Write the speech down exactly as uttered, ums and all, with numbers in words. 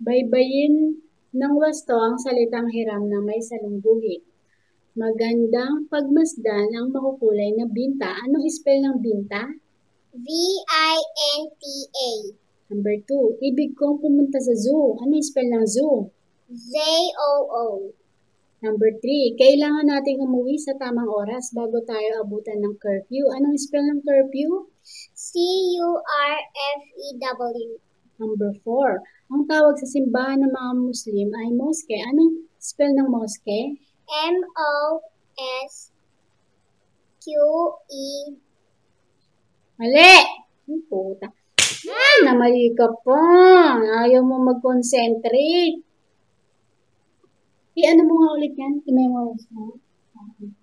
Baybayin ng wasto ang salitang hiram na may salungguhit. Magandang pagmasdan ang makukulay na binta. Anong spell ng binta? V I N T A. Number two, ibig kong pumunta sa zoo. Anong spell ng zoo? Z O O. Number three, kailangan nating umuwi sa tamang oras bago tayo abutan ng curfew. Anong spell ng curfew? C U R F E W. Number four, ang tawag sa simbahan ng mga Muslim ay mosque. Anong spell ng mosque? M O S Q E. Mali! Ang puta. Ah, namali ka pa. Ayaw mo mag-concentrate. I-ano mo nga ulit yan? I-memorize mo.